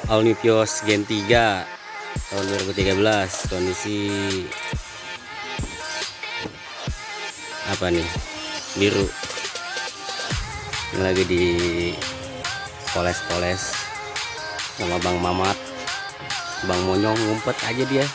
All New Vios Gen 3 tahun 2013. Kondisi apa nih, biru. Ini lagi di poles-poles sama Bang Mamat. Bang Monyong ngumpet aja dia.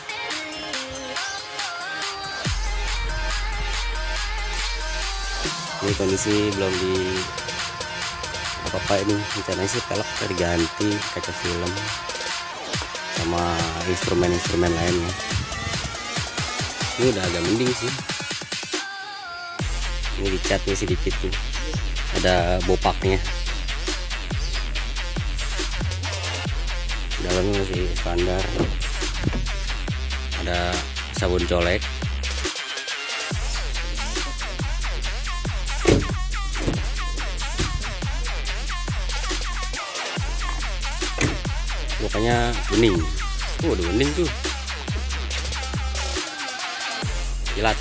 Ini kondisi belum di apa-apa, ini rencananya sih pelek diganti, kaca film sama instrumen-instrumen lainnya. Ini udah agak mending sih. Ini dicatnya sedikit tuh, ada bopaknya. Dalamnya masih standar, ada sabun colek. Pokoknya bening. Udah bening tuh. Kilat.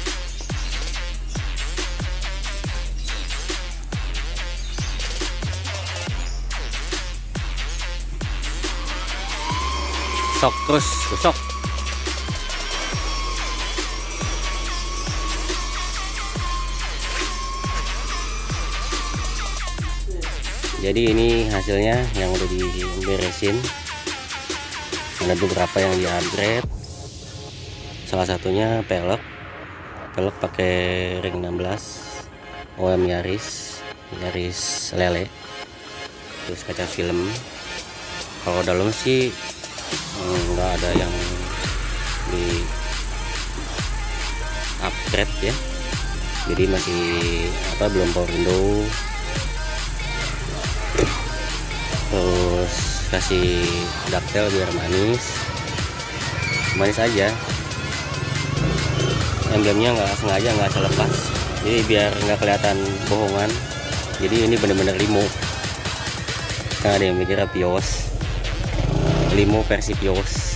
Sok terus, gosok. Jadi ini hasilnya yang udah diberesin. Ada beberapa yang di upgrade, salah satunya pelek pakai ring 16 OM Yaris lele, terus kaca film. Kalau dalam sih nggak ada yang di upgrade ya, jadi masih belum power window. Terus kasih daktel biar manis aja. Emblemnya nggak sengaja, nggak selepas, jadi biar nggak kelihatan bohongan. Jadi ini bener-bener limo. Nah, ada yang mikirnya Vios, limo versi Vios.